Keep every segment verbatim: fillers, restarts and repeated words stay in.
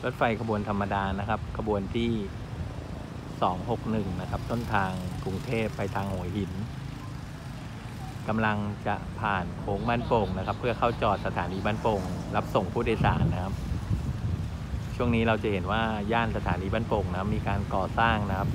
รถไฟขบวนธรรมดานะครับขบวนที่สองหกหนึ่งนะครับต้นทางกรุงเทพไปทางหัวหินกำลังจะผ่านโค้งบ้านโป่งนะครับเพื่อเข้าจอดสถานีบ้านโป่งรับส่งผู้โดยสารนะครับช่วงนี้เราจะเห็นว่าย่านสถานีบ้านโป่งนะครับมีการก่อสร้างนะครับ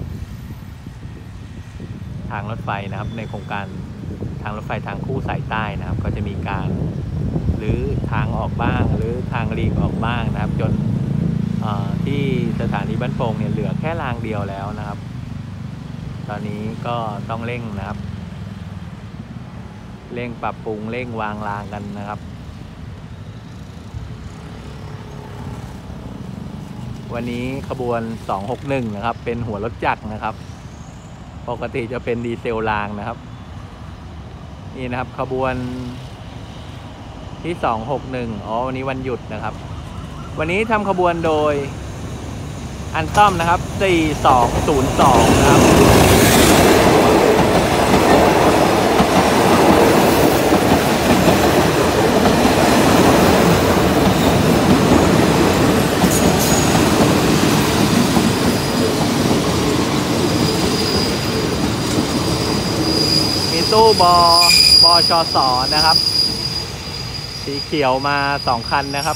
ทางรถไฟนะครับในโครงการทางรถไฟทางคู่สายใต้นะครับก็จะมีการหรือทางออกบ้างหรือทางลีกออกบ้างนะครับจนที่สถานีบ้านโป่งเนี่ยเหลือแค่รางเดียวแล้วนะครับตอนนี้ก็ต้องเร่งนะครับเร่งปรับปรุงเร่งวางรางกันนะครับวันนี้ขบวนสองหกหนึ่งนะครับเป็นหัวรถจักรนะครับปกติจะเป็นดีเซลรางนะครับนี่นะครับขบวนที่สองหกหนึ่งอ๋อวันนี้วันหยุดนะครับวันนี้ทำขบวนโดยอันต้อมนะครับสี่สองศูนย์สองนะครับมีตู้บอบอชสนะครับสีเขียวมาสองคันนะครับ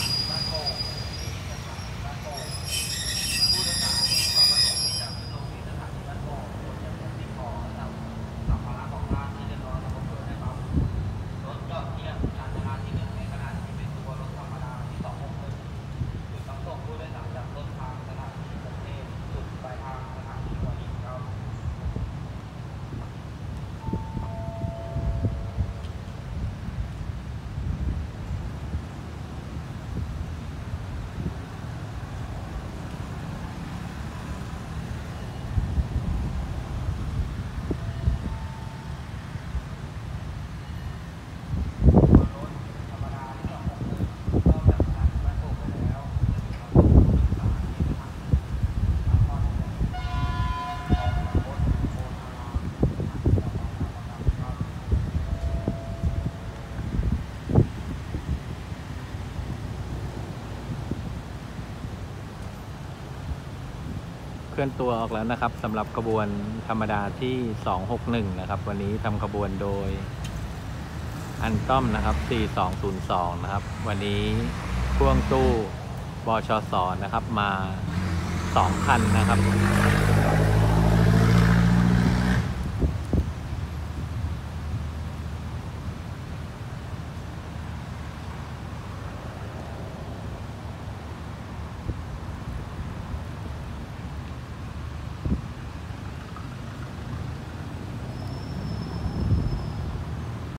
เคลื่อนตัวออกแล้วนะครับสำหรับขบวนธรรมดาที่สองหกหนึ่งนะครับวันนี้ทำขบวนโดยอันต้อมนะครับสี่สองศูนย์สองนะครับวันนี้พ่วงตู้บชสนะครับมาสองคันนะครับ